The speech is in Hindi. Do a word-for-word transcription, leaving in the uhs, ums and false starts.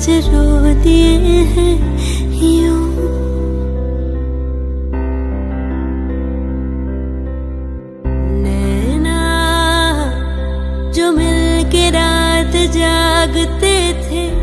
आज रो दिए हैं यूं। नैना जो मिलके रात जागते थे,